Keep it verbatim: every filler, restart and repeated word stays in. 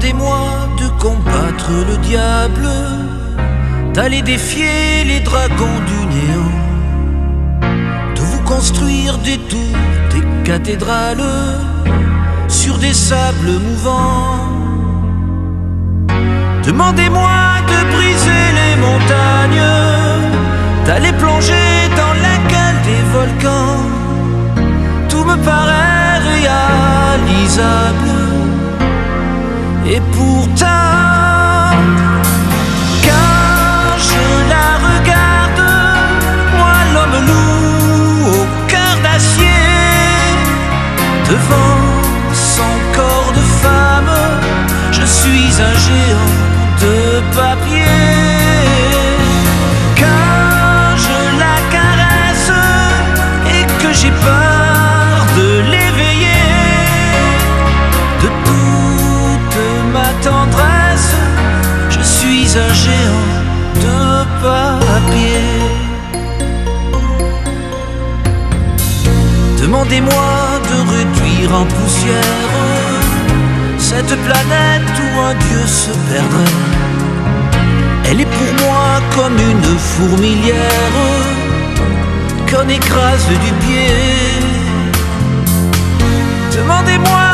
Demandez-moi de combattre le diable, d'aller défier les dragons du néant, de vous construire des tours, des cathédrales sur des sables mouvants. Demandez-moi de briser les montagnes, d'aller plonger dans la gueule des volcans. Tout me paraît réalisable, et pourtant, quand je la regarde, moi l'homme loup au cœur d'acier, devant son corps de femme, je suis un géant de papier. Quand je la caresse et que j'ai peur de l'éveiller, de toute ma tendresse, je suis un géant de papier. Demandez-moi de réduire en poussière cette planète où un dieu se perdrait. Elle est pour moi comme une fourmilière qu'on écrase du pied. Demandez-moi